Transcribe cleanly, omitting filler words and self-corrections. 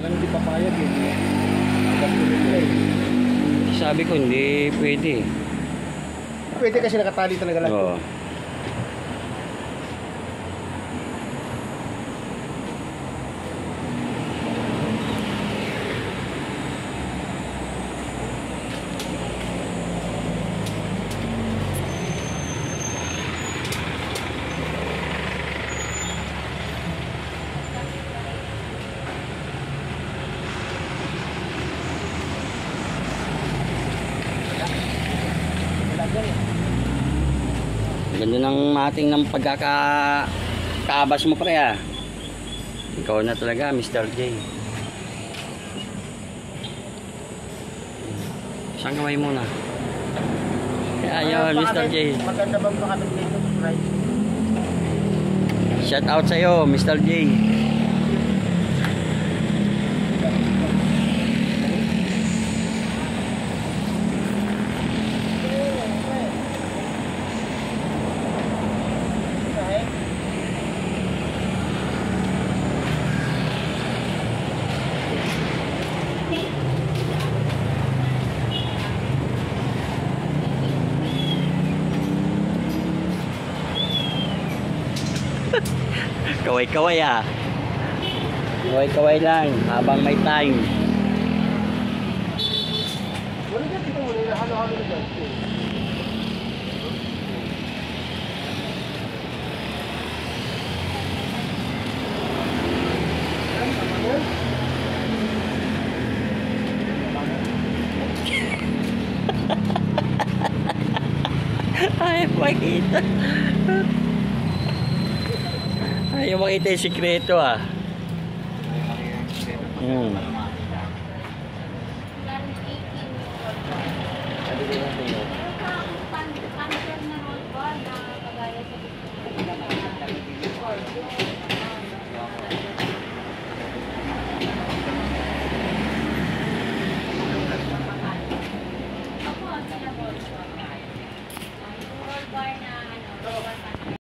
Parang hindi papayag eh. Sabi ko hindi pwede. Pwede kasi nakatali talaga lang. Oo. Ganda ng mating ng pagkakaabas mo pre ah. Ikaw na talaga Mr. J. Saan kamay muna? Ayun Mr. J. Maganda bang pakabit dito? Right. Shout out sa'yo Mr. J. Kaway-kaway ah. Kaway-kaway lang habang may time. Wala dyan, dito muna. Halo-halo na dyan. Ay, makita. Ayaw makita yung sikreto ah.